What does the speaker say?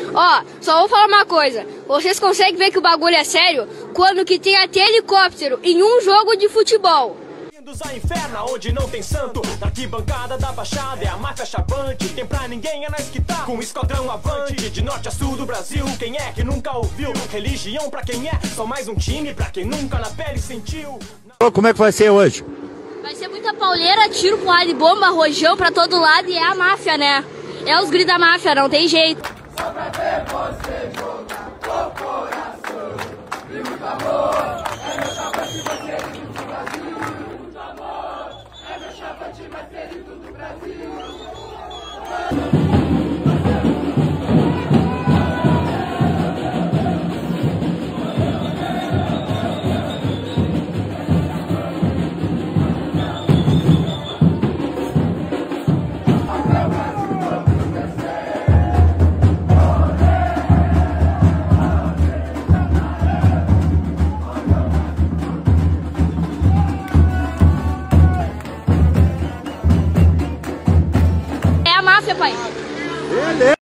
Ó, só vou falar uma coisa. Vocês conseguem ver que o bagulho é sério quando que tem até helicóptero em um jogo de futebol. A inferno, onde não tem santo. Na arquibancada da Baixada é a máfia chavante. Tem pra ninguém é nós que tá com o esquadrão avante. De norte a sul do Brasil, quem é que nunca ouviu? Religião pra quem é, só mais um time pra quem nunca na pele sentiu. Como é que vai ser hoje? Vai ser muita pauleira, tiro, porrada de bomba, rojão pra todo lado e é a máfia, né? É os gritos da máfia, não tem jeito. Só pra ver você jogar com o coração e muito amor. É meu chavante mais querido do Brasil. Muito amor. É meu chavante mais querido do Brasil.